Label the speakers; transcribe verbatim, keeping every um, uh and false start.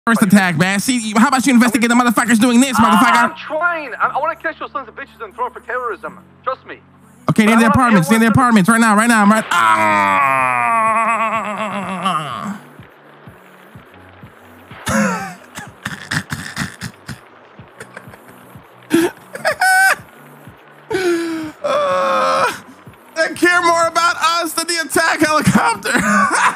Speaker 1: First attack, man. See, how about you investigate the motherfuckers doing this, motherfucker?
Speaker 2: I'm trying. I, I want to catch those sons of bitches and throw them for terrorism. Trust me.
Speaker 1: Okay, they're in the apartments. They're in the apartments right now. Right now. I'm right. Ah! uh, they care more about us than the attack helicopter.